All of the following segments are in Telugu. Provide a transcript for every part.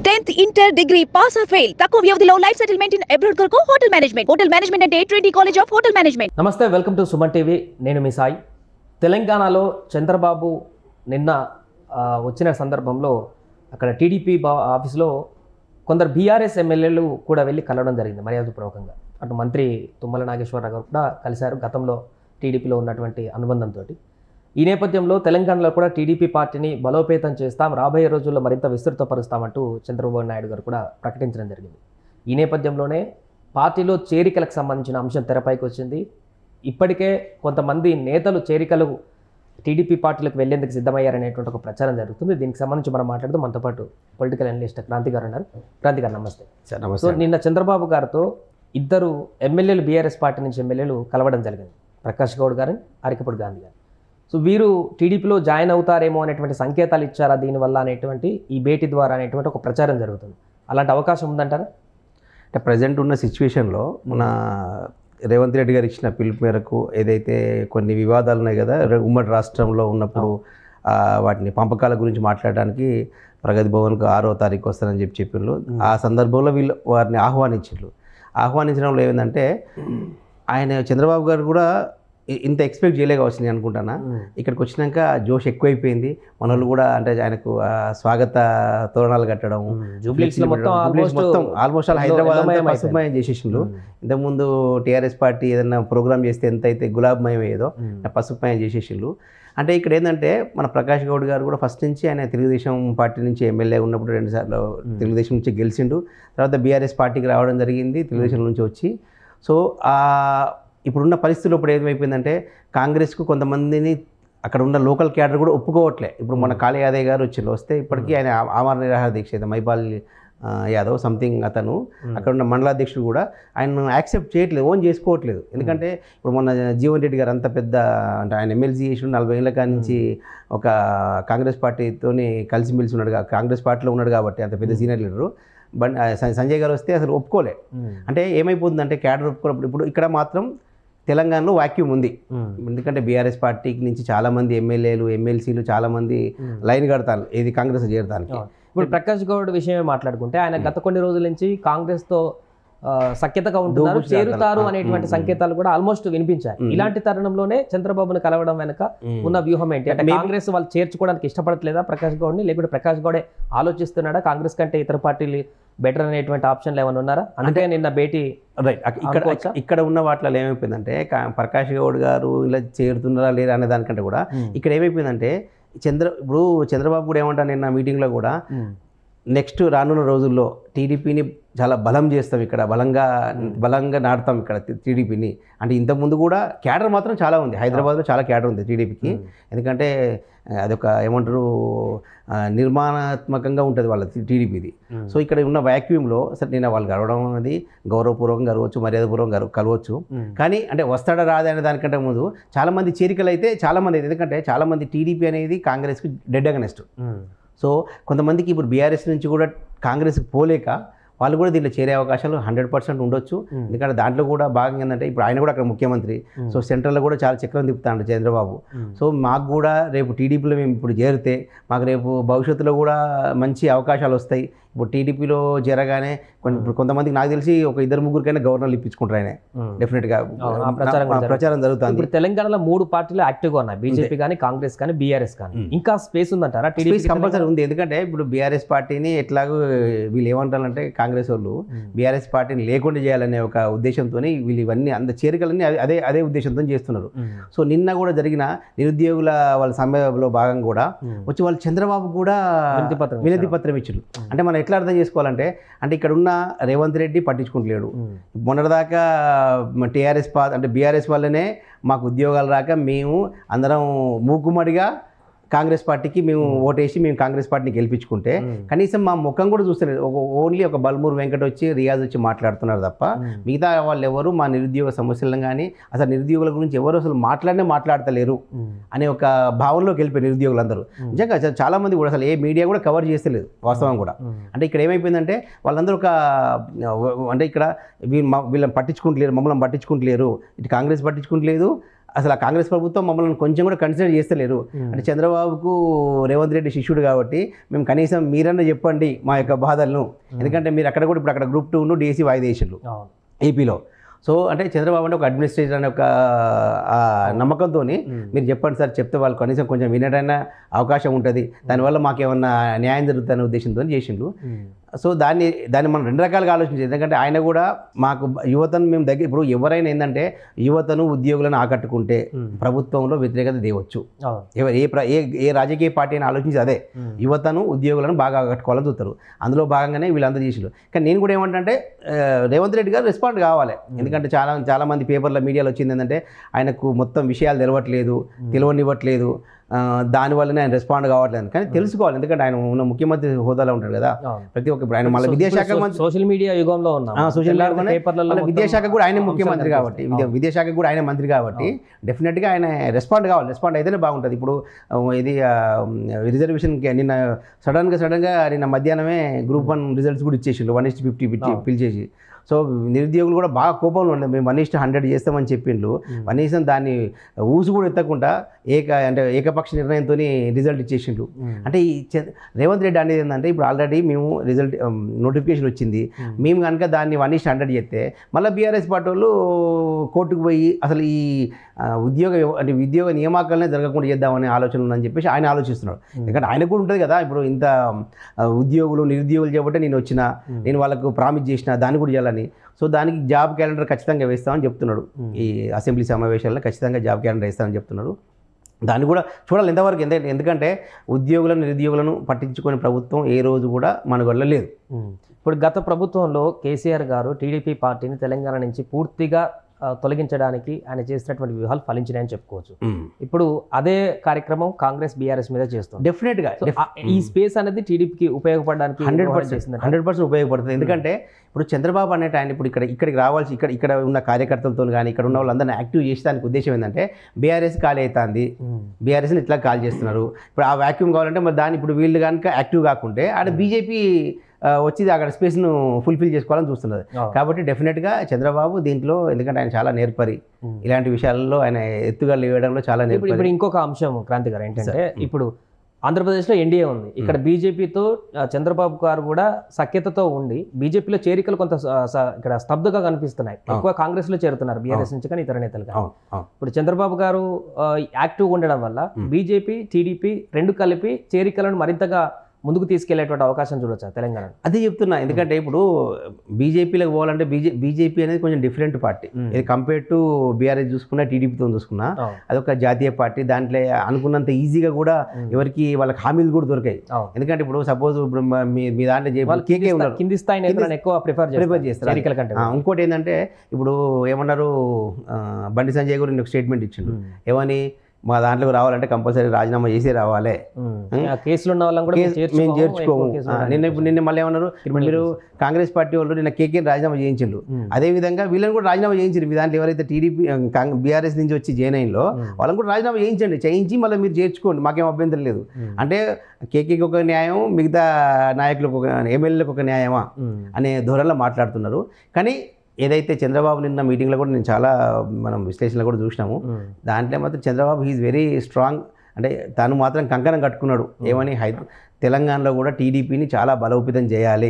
10th inter degree pass or fail తక్కువ వ్యవధిలో లైఫ్ సెటిల్మెంట్ ఇన్ అబ్రాడ్ కొరకు హోటల్ మేనేజ్మెంట్ అంటే Trinity college of hotel management. నమస్తే, వెల్కమ్ టు సుమన్ టీవీ. నేను మీ సాయి. తెలంగాణలో చంద్రబాబు నిన్న వచ్చిన సందర్భంలో అక్కడ టీడీపీ ఆఫీస్లో కొందరు బీఆర్ఎస్ ఎమ్మెల్యేలు కూడా వెళ్ళి కలవడం జరిగింది మర్యాదపూర్వకంగా. అటు మంత్రి తుమ్మల నాగేశ్వరరావు గారు కూడా కలిశారు గతంలో టీడీపీలో ఉన్నటువంటి అనుబంధంతో. ఈ నేపథ్యంలో తెలంగాణలో కూడా టీడీపీ పార్టీని బలోపేతం చేస్తాం, రాబోయే రోజుల్లో మరింత విస్తృతపరుస్తామంటూ చంద్రబాబు నాయుడు గారు కూడా ప్రకటించడం జరిగింది. ఈ నేపథ్యంలోనే పార్టీలో చేరికలకు సంబంధించిన అంశం తెరపైకి వచ్చింది. ఇప్పటికే కొంతమంది నేతలు చేరికలు టీడీపీ పార్టీలకు వెళ్లేందుకు సిద్ధమయ్యారనేటువంటి ఒక ప్రచారం జరుగుతుంది. దీనికి సంబంధించి మనం మాట్లాడుతూ మనతో పాటు పొలిటికల్ అనలిస్ట్ క్రాంతి గారు ఉన్నారు. క్రాంతి గారు నమస్తే. సో నిన్న చంద్రబాబు గారితో ఇద్దరు ఎమ్మెల్యేలు బీఆర్ఎస్ పార్టీ నుంచి ఎమ్మెల్యేలు కలవడం జరిగింది, ప్రకాష్ గౌడ్ గారు, అరికపూడి గాంధీ గారు. సో వీరు టీడీపీలో జాయిన్ అవుతారేమో అనేటువంటి సంకేతాలు ఇచ్చారా దీనివల్ల అనేటువంటి ఈ భేటీ ద్వారా అనేటువంటి ఒక ప్రచారం జరుగుతుంది. అలాంటి అవకాశం ఉందంటారా? అంటే ప్రజెంట్ ఉన్న సిచ్యువేషన్లో మన రేవంత్ రెడ్డి గారు ఇచ్చిన పిలుపు మేరకు ఏదైతే కొన్ని వివాదాలు ఉన్నాయి కదా ఉమ్మడి రాష్ట్రంలో ఉన్నప్పుడు, వాటిని పంపకాల గురించి మాట్లాడడానికి ప్రగతి భవన్కు 6వ తారీఖు వస్తారని చెప్పిండ్రు. ఆ సందర్భంలో వీళ్ళు వారిని ఆహ్వానించడంలో ఏమైందంటే ఆయన చంద్రబాబు గారు కూడా ఇంత ఎక్స్పెక్ట్ చేయలేకపోవచ్చు నేను అనుకుంటానా. ఇక్కడికి వచ్చినాక జోష్ ఎక్కువైపోయింది. మన వాళ్ళు కూడా అంటే ఆయనకు స్వాగత తోరణాలు కట్టడం, మొత్తం ఆల్మోస్ట్ హైదరాబాద్ పసుపుమయం చేసేసిండ్రు. ఇంతకుముందు టీఆర్ఎస్ పార్టీ ఏదైనా ప్రోగ్రామ్ చేస్తే ఎంత అయితే గులాబీమయం అయ్యేదో పసుపుమయం చేసేసిండ్రు. అంటే ఇక్కడ ఏంటంటే మన ప్రకాష్ గౌడ్ గారు కూడా ఫస్ట్ నుంచి ఆయన తెలుగుదేశం పార్టీ నుంచి ఎమ్మెల్యే ఉన్నప్పుడు 2 సార్లు తెలుగుదేశం నుంచి గెలిచిండు. తర్వాత బీఆర్ఎస్ పార్టీకి రావడం జరిగింది తెలుగుదేశం నుంచి వచ్చి. సో ఇప్పుడున్న పరిస్థితుల్లో ఇప్పుడు ఏమైపోయిందంటే కాంగ్రెస్కు కొంతమందిని అక్కడ ఉన్న లోకల్ క్యాడర్ కూడా ఒప్పుకోవట్లే. ఇప్పుడు మన కాళీ యాదవ్ గారు వస్తే ఇప్పటికీ ఆయన ఆమరణ నిరాహార దీక్ష అయితే మైపాల్ యాదవ్ సంథింగ్ అతను అక్కడ ఉన్న మండలాధ్యక్షుడు కూడా ఆయన యాక్సెప్ట్ చేయట్లేదు, ఓన్ చేసుకోవట్లేదు. ఎందుకంటే ఇప్పుడు మన జీవన్ రెడ్డి గారు అంత పెద్ద అంటే ఆయన ఎమ్మెల్సీ చేసి 40 ఏళ్ళ కాడి నుంచి ఒక కాంగ్రెస్ పార్టీతోని కలిసిమెలిసి ఉన్నాడు, కాంగ్రెస్ పార్టీలో ఉన్నాడు కాబట్టి అంత పెద్ద సీనియర్ లీడరు. సంజయ్ గారు వస్తే అసలు ఒప్పుకోలే. అంటే ఏమైపోతుందంటే క్యాడర్ ఒప్పుకోనప్పుడు ఇప్పుడు ఇక్కడ మాత్రం తెలంగాణలో వాక్యూమ్ ఉంది. ఎందుకంటే బీఆర్ఎస్ పార్టీకి నుంచి చాలామంది ఎమ్మెల్యేలు ఎమ్మెల్సీలు చాలామంది లైన్ కడతారు ఏది కాంగ్రెస్ చేరడానికి. ఇప్పుడు ప్రకాష్ గౌడ్ విషయమే మాట్లాడుకుంటే ఆయన గత కొన్ని రోజుల నుంచి కాంగ్రెస్తో సఖ్యతగా ఉంటున్నారు, చేరుతారు అనేటువంటి సంకేతాలు కూడా ఆల్మోస్ట్ వినిపించాయి. ఇలాంటి తరుణంలోనే చంద్రబాబును కలవడం వెనక ఉన్న వ్యూహం ఏంటి? అంటే కాంగ్రెస్ వాళ్ళు చేర్చుకోవడానికి ఇష్టపడట్లేదా ప్రకాష్ గౌడ్ని, లేకుంటే ప్రకాష్ గౌడే ఆలోచిస్తున్నాడా కాంగ్రెస్ కంటే ఇతర పార్టీలు బెటర్ అనేటువంటి ఆప్షన్లు ఏమైనా ఉన్నారా? అంటే నిన్న భేటీ ఇక్కడ ఉన్న వాటిలో ఏమైపోయిందంటే ప్రకాష్ గౌడ్ గారు ఇలా చేరుతున్నారా లేదా అనే దానికంటే కూడా ఇక్కడ ఏమైపోయిందంటే ఇప్పుడు చంద్రబాబు కూడా ఏమంటా నిన్న మీటింగ్లో కూడా నెక్స్ట్ రానున్న రోజుల్లో టీడీపీని చాలా బలం చేస్తాం, ఇక్కడ బలంగా నాటుతాం ఇక్కడ టీడీపీని. అంటే ఇంతకుముందు కూడా క్యాడర్ మాత్రం చాలా ఉంది, హైదరాబాద్లో చాలా క్యాడర్ ఉంది టీడీపీకి. ఎందుకంటే అదొక ఏమంటారు నిర్మాణాత్మకంగా ఉంటుంది వాళ్ళ టీడీపీది. సో ఇక్కడ ఉన్న వ్యాక్యూమ్లో సరే నేను వాళ్ళు కలవడం అనేది గౌరవపూర్వకంగా కలవచ్చు, మర్యాదపూర్వకంగా కలవచ్చు. కానీ అంటే వస్తాడా రాదా అనే దానికంటే ముందు చాలామంది చేరికలు అయితే చాలామంది అయితే, ఎందుకంటే చాలామంది టీడీపీ అనేది కాంగ్రెస్కి డెడ్ అగనెస్ట్. సో కొంతమందికి ఇప్పుడు బీఆర్ఎస్ నుంచి కూడా కాంగ్రెస్కి పోలేక వాళ్ళు కూడా దీంట్లో చేరే అవకాశాలు 100% ఉండొచ్చు. ఎందుకంటే దాంట్లో కూడా భాగంగా ఏంటంటే ఇప్పుడు ఆయన కూడా అక్కడ ముఖ్యమంత్రి. సో సెంట్రల్లో కూడా చాలా చక్రం తిప్పుతాడు చంద్రబాబు. సో మాకు కూడా రేపు టీడీపీలో మేము ఇప్పుడు చేరితే మాకు రేపు భవిష్యత్తులో కూడా మంచి అవకాశాలు వస్తాయి. ఇప్పుడు టీడీపీలో చేరగానే కొంతమందికి నాకు తెలిసి ఒక 2-3కైనా గవర్నర్లు ఇప్పించుకుంటారు ఆయన డెఫినెట్గా ప్రచారం జరుగుతుంది. ఇప్పుడు తెలంగాణలో 3 పార్టీలు యాక్టివ్గా ఉన్నాయి, బీజేపీ కానీ కాంగ్రెస్ కానీ బీఆర్ఎస్ కానీ. ఇంకా స్పేస్ ఉందంటారా? టీడీపీ కంపల్సరీ ఉంది. ఎందుకంటే ఇప్పుడు బీఆర్ఎస్ పార్టీని ఎట్లాగో వీళ్ళు ఏమంటారంటే కాంగ్రెస్ వాళ్ళు బీఆర్ఎస్ పార్టీని లేకుండా చేయాలనే ఒక ఉద్దేశంతో వీళ్ళు ఇవన్నీ అంత చేరికలన్నీ అదే ఉద్దేశంతో చేస్తున్నారు. సో నిన్న కూడా జరిగిన నిరుద్యోగుల వాళ్ళ సమ్మెలో భాగంగా కూడా వచ్చి వాళ్ళు చంద్రబాబు కూడా వినతి పత్రం ఇచ్చారు. అంటే మనం ఎట్లా అర్థం చేసుకోవాలంటే అంటే ఇక్కడ ఉన్న రేవంత్ రెడ్డి పట్టించుకుంటలేడు. మొన్నటిదాకా టీఆర్ఎస్ అంటే బీఆర్ఎస్ వల్లనే మాకు ఉద్యోగాలు రాక మేము అందరం మూకుమ్మడిగా కాంగ్రెస్ పార్టీకి మేము ఓటేసి మేము కాంగ్రెస్ పార్టీని గెలిపించుకుంటే కనీసం మా ముఖం కూడా చూస్తలేదు. ఓన్లీ ఒక బల్మూరు వెంకట వచ్చి రియాజ్ వచ్చి మాట్లాడుతున్నారు తప్ప మిగతా వాళ్ళు ఎవరు మా నిరుద్యోగ సమస్యలను కానీ అసలు నిరుద్యోగుల గురించి ఎవరు అసలు మాట్లాడతలేరు అనే ఒక భావనలోకి వెళ్ళిపోయి నిరుద్యోగులందరూ. నిజంగా చాలామంది కూడా అసలు ఏ మీడియా కూడా కవర్ చేస్తలేదు వాస్తవం కూడా. అంటే ఇక్కడ ఏమైపోయిందంటే వాళ్ళందరూ అంటే ఇక్కడ వీళ్ళని పట్టించుకుంటలేరు, మమ్మల్ని పట్టించుకుంటలేరు, ఇటు కాంగ్రెస్ పట్టించుకుంటలేదు, అసలు ఆ కాంగ్రెస్ ప్రభుత్వం మమ్మల్ని కొంచెం కూడా కన్సిడర్ చేస్తలేరు. అంటే చంద్రబాబుకు రేవంత్ రెడ్డి శిష్యుడు కాబట్టి మేము కనీసం మీరన్నా చెప్పండి మా యొక్క బాధలను, ఎందుకంటే మీరు అక్కడ కూడా ఇప్పుడు అక్కడ గ్రూప్ 2 డిఎస్సి వాయిదేశారు ఏపీలో. సో అంటే చంద్రబాబు అంటే ఒక అడ్మినిస్ట్రేటర్ అనే ఒక నమ్మకంతో మీరు చెప్పండి సార్, చెప్తే వాళ్ళు కనీసం కొంచెం వినడైనా అవకాశం ఉంటుంది, దానివల్ల మాకేమన్నా న్యాయం జరుగుతుందనే ఉద్దేశంతో చేసిండు. సో దాన్ని మనం రెండు రకాలుగా ఆలోచించాలి. ఎందుకంటే ఆయన కూడా మాకు యువతను మేము దగ్గర, ఇప్పుడు ఎవరైనా ఏంటంటే యువతను ఉద్యోగులను ఆకట్టుకుంటే ప్రభుత్వంలో వ్యతిరేకత దేవచ్చు. ఏ రాజకీయ పార్టీ అయినా ఆలోచించి అదే యువతను ఉద్యోగులను బాగా ఆకట్టుకోవాలని చూస్తారు. అందులో భాగంగానే వీళ్ళందరూ చేసారు. కానీ నేను కూడా ఏమంటే రేవంత్ రెడ్డి గారు రెస్పాండ్ కావాలి. ఎందుకంటే చాలా మంది పేపర్ల మీడియాలో వచ్చింది ఏంటంటే ఆయనకు మొత్తం విషయాలు తెలియనివ్వట్లేదు, దానివల్లనే ఆయన రెస్పాండ్ కావట్లేదు. కానీ తెలుసుకోవాలి, ఎందుకంటే ఆయన ఉన్న ముఖ్యమంత్రి హోదాలో ఉంటాడు కదా. ప్రతి ఒక్క ఇప్పుడు ఆయన మళ్ళీ విద్యాశాఖ మంత్రి, సోషల్ మీడియా యుగంలో ఉన్నాం, సోషల్ మీడియా విద్యాశాఖ కూడా ఆయన ముఖ్యమంత్రి కాబట్టి, విద్యాశాఖ కూడా ఆయన మంత్రి కాబట్టి డెఫినెట్గా ఆయన రెస్పాండ్ కావాలి. రెస్పాండ్ అయితేనే బాగుంటుంది. ఇప్పుడు ఇది రిజర్వేషన్కి నిన్న సడన్గా నిన్న మధ్యాహ్నమే గ్రూప్ 1 రిజల్ట్స్ కూడా ఇచ్చేసిండు 1:50 పిలిచేసి. సో నిరుద్యోగులు కూడా బాగా కోపంలో ఉండే, మేము 1:100 చేస్తామని చెప్పిండ్రు. కనీసం దాన్ని ఊసు కూడా ఎత్తకుండా ఏకపక్ష నిర్ణయంతో రిజల్ట్ ఇచ్చేసిండ్రు. అంటే ఈ రేవంత్ రెడ్డి అనేది ఏంటంటే ఇప్పుడు ఆల్రెడీ మేము రిజల్ట్ నోటిఫికేషన్ వచ్చింది, మేము కనుక దాన్ని 1:100 చేస్తే మళ్ళీ బీఆర్ఎస్ పార్టీ వాళ్ళు కోర్టుకు పోయి అసలు ఈ ఉద్యోగ నియామకాలనే జరగకుండా చేద్దామనే ఆలోచన ఉందని చెప్పేసి ఆయన ఆలోచిస్తున్నాడు. ఎందుకంటే ఆయన కూడా ఉంటుంది కదా, ఇప్పుడు ఇంత నిరుద్యోగులు చేయబట్టే నేను వాళ్ళకు ప్రామిస్ చేసిన దాన్ని కూడా చేయాలని. సో దానికి జాబ్ క్యాలెండర్ ఖచ్చితంగా వేస్తామని చెప్తున్నాడు. ఈ అసెంబ్లీ సమావేశాల్లో ఖచ్చితంగా జాబ్ క్యాలెండర్ వేస్తామని చెప్తున్నాడు. దాన్ని కూడా చూడాలి ఎంతవరకు. ఎందుకంటే నిరుద్యోగులను పట్టించుకునే ప్రభుత్వం ఏ రోజు కూడా మనకు లేదు. ఇప్పుడు గత ప్రభుత్వంలో కేసీఆర్ గారు టీడీపీ పార్టీని తెలంగాణ నుంచి పూర్తిగా తొలగించడానికి ఆయన చేసినటువంటి వ్యూహాలు ఫలించినాయని చెప్పుకోవచ్చు. ఇప్పుడు అదే కార్యక్రమం కాంగ్రెస్ బీఆర్ఎస్ మీద చేస్తుంది. డెఫినెట్గా ఈ స్పేస్ అనేది టీడీపీకి ఉపయోగపడడానికి 100% ఉపయోగపడుతుంది. ఎందుకంటే ఇప్పుడు చంద్రబాబు అనేట ఆయన ఇప్పుడు ఇక్కడికి రావాల్సి ఇక్కడ ఉన్న కార్యకర్తలతో కానీ ఇక్కడ ఉన్న వాళ్ళందరినీ యాక్టివ్ చేసేదానికి ఉద్దేశం ఏంటంటే బీఆర్ఎస్ ఖాళీ అవుతుంది, బీఆర్ఎస్ని ఇట్లా కాల్ చేస్తున్నారు. ఇప్పుడు ఆ వ్యాక్యూమ్ కావాలంటే మరి దాన్ని ఇప్పుడు వీళ్ళు కనుక యాక్టివ్ కాకుంటే ఆడ బీజేపీ వచ్చి అక్కడ స్పేస్ను ఫుల్ఫిల్ చేసుకోవాలని చూస్తున్నది. కాబట్టి డెఫినెట్గా చంద్రబాబు దీంట్లో, ఎందుకంటే ఆయన చాలా నేర్పరి, ఇలాంటి విషయాల్లో ఆయన ఎత్తుగా లేవడంలో చాలా నేర్పరి. ఇప్పుడు ఇంకొక అంశం క్రాంతి గారు ఏంటంటే, ఇప్పుడు ఆంధ్రప్రదేశ్లో ఎన్డీఏ ఉంది, ఇక్కడ బీజేపీతో చంద్రబాబు గారు కూడా సఖ్యతతో ఉండి బీజేపీలో చేరికలు కొంత ఇక్కడ స్తబ్దుగా కనిపిస్తున్నాయి. ఎక్కువ కాంగ్రెస్లో చేరుతున్నారు బీఆర్ఎస్ నుంచి కానీ ఇతర నేతలు కానీ. ఇప్పుడు చంద్రబాబు గారు యాక్టివ్గా ఉండడం వల్ల బీజేపీ టీడీపీ రెండు కలిపి చేరికలను మరింతగా ముందుకు తీసుకెళ్లేటువంటి అవకాశం చూడొచ్చా తెలంగాణ? అదే చెప్తున్నా. ఎందుకంటే ఇప్పుడు బీజేపీలోకి పోవాలంటే బీజేపీ అనేది కొంచెం డిఫరెంట్ పార్టీ. ఇది కంపేర్ టు బీఆర్ఎస్ చూసుకున్నా, టీడీపీతో చూసుకున్నా అదొక జాతీయ పార్టీ. దాంట్లో అనుకున్నంత ఈజీగా కూడా ఎవరికి వాళ్ళకి హామీలు కూడా దొరికాయి. ఎందుకంటే ఇప్పుడు సపోజ్ ఇప్పుడు మీ దాంట్లో కేకే ఉన్నారు, కింది స్థాయి నేతలను ఎక్కువ ప్రిఫర్ చేస్తారు. ఇంకోటి ఏంటంటే ఇప్పుడు ఏమన్నారు, బండి సంజయ్ గారు ఒక స్టేట్మెంట్ ఇచ్చిండు, ఏమని మా దాంట్లోకి రావాలంటే కంపల్సరీ రాజీనామా చేసి రావాలి, కేసులు ఉన్న వాళ్ళని కూడా మేము చేర్చుకోము. నిన్న మళ్ళీ ఏమన్నారు, మీరు కాంగ్రెస్ పార్టీ వాళ్ళు నిన్న కేకే రాజీనామా చేయించిండ్రు, అదేవిధంగా వీళ్ళని కూడా రాజీనామా చేయించారు. మీ దాంట్లో ఎవరైతే టీడీపీ బీఆర్ఎస్ నుంచి వచ్చి జేఎన్ఐలో వాళ్ళని కూడా రాజీనామా చేయించి మళ్ళీ మీరు చేర్చుకోండి, మాకేం అభ్యంతరం లేదు. అంటే కేకేకి ఒక న్యాయం, మిగతా నాయకులకు ఒక, ఎమ్మెల్యేలకు ఒక న్యాయమా అనే ధోరణిలో మాట్లాడుతున్నారు. కానీ ఏదైతే చంద్రబాబు నిన్న మీటింగ్లో కూడా నేను చాలా మనం విశ్లేషణలో కూడా చూసినాము, దాంట్లో మాత్రం చంద్రబాబు హీఈస్ వెరీ స్ట్రాంగ్. అంటే తను మాత్రం కంకణం కట్టుకున్నాడు, ఏమని తెలంగాణలో కూడా టీడీపీని చాలా బలోపేతం చేయాలి.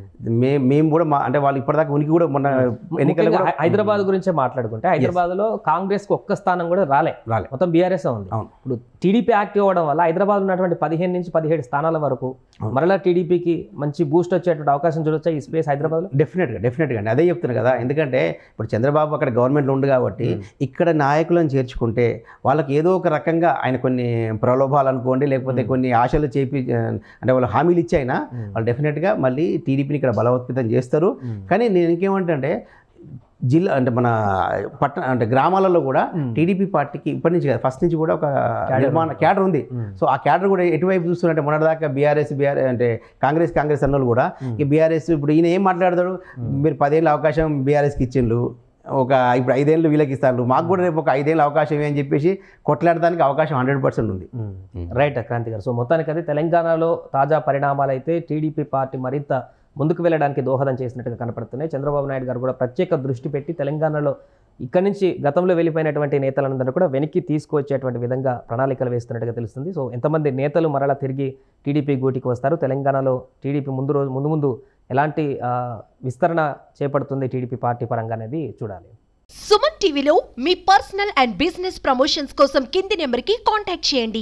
మేము కూడా అంటే వాళ్ళు ఇప్పటిదాకా ఉనికి కూడా మొన్న ఎన్నికలు హైదరాబాద్ గురించే మాట్లాడుకుంటే హైదరాబాద్లో కాంగ్రెస్కి ఒక్క స్థానం కూడా రాలే, మొత్తం బీఆర్ఎస్ ఉంది. ఇప్పుడు టీడీపీ యాక్టివ్ అవ్వడం వల్ల హైదరాబాద్ ఉన్నటువంటి 15 నుంచి 17 స్థానాల వరకు మరలా టీడీపీకి మంచి బూస్ట్ వచ్చేటువంటి అవకాశం చూడొచ్చా ఈ స్పేస్ హైదరాబాద్లో? డెఫినెట్గా అండి, అదే చెప్తున్నారు కదా. ఎందుకంటే ఇప్పుడు చంద్రబాబు అక్కడ గవర్నమెంట్లో ఉంది కాబట్టి ఇక్కడ నాయకులను చేర్చుకుంటే వాళ్ళకి ఏదో ఒక రకంగా ఆయన కొన్ని ప్రలోభాలు అనుకోండి, లేకపోతే కొన్ని ఆశలు అంటే వాళ్ళు హామీలు ఇచ్చాయినా వాళ్ళు డెఫినెట్గా మళ్ళీ టీడీపీని ఇక్కడ బలోపేతం చేస్తారు. కానీ నేను ఇంకేమంటే జిల్లా అంటే మన అంటే గ్రామాలలో కూడా టీడీపీ పార్టీకి ఇప్పటి నుంచి ఫస్ట్ నుంచి కూడా ఒక నిర్మాణ క్యాడర్ ఉంది. సో ఆ క్యాడర్ కూడా ఎటువైపు చూస్తున్నట్టే మొన్నటిదాకా బీఆర్ఎస్ అంటే కాంగ్రెస్ అన్నోళ్ళు కూడా ఈ బీఆర్ఎస్ ఇప్పుడు ఈయన ఏం మాట్లాడతాడు, మీరు 10 ఏళ్ళ అవకాశం బీఆర్ఎస్కి ఇచ్చిండ్రు, ఇప్పుడు 5 ఏళ్ళు వీళ్ళకి ఇస్తారు, మాకు కూడా రేపు ఒక 5 ఏళ్ళ అవకాశం అని చెప్పేసి కొట్లాడడానికి అవకాశం 100% ఉంది. రైట్ క్రాంతి గారు. సో మొత్తానికి అది తెలంగాణలో తాజా పరిణామాలు అయితే టీడీపీ పార్టీ మరింత ముందుకు వెళ్ళడానికి దోహదం చేసినట్టుగా కనపడుతున్నాయి. చంద్రబాబు నాయుడు గారు కూడా ప్రత్యేక దృష్టి పెట్టి తెలంగాణలో ఇక్కడి నుంచి గతంలో వెళ్ళిపోయినటువంటి నేతలందరూ కూడా వెనక్కి తీసుకువచ్చేటువంటి విధంగా ప్రణాళికలు వేస్తున్నట్టుగా తెలుస్తుంది. సో ఎంతమంది నేతలు మరలా తిరిగి టీడీపీ గూటికి వస్తారు, తెలంగాణలో టీడీపీ ముందు ఎలాంటి విస్తరణ చేపడుతుంది టీడీపీ పార్టీ పరంగా అనేది చూడాలి. సుమన్ టీవీలో మీ పర్సనల్ అండ్ బిజినెస్ ప్రమోషన్స్ కోసం కింది నెంబర్కి కాంటాక్ట్ చేయండి.